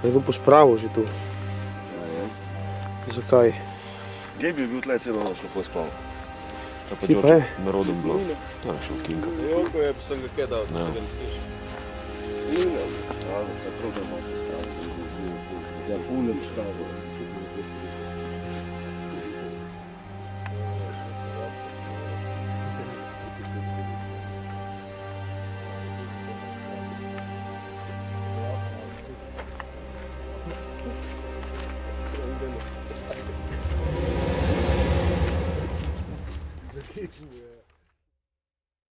Je to pospravil že tu. Zakaj? Gabe je bil tle celo noč lepo spal. Kje pa je? Narodom bilo. To je šel kinka. Joko je, pa sem ga kaj dal, da se ga ne sliši. Ali se truda malo pospraviti. Ja, fulem škavo. Zakičuje.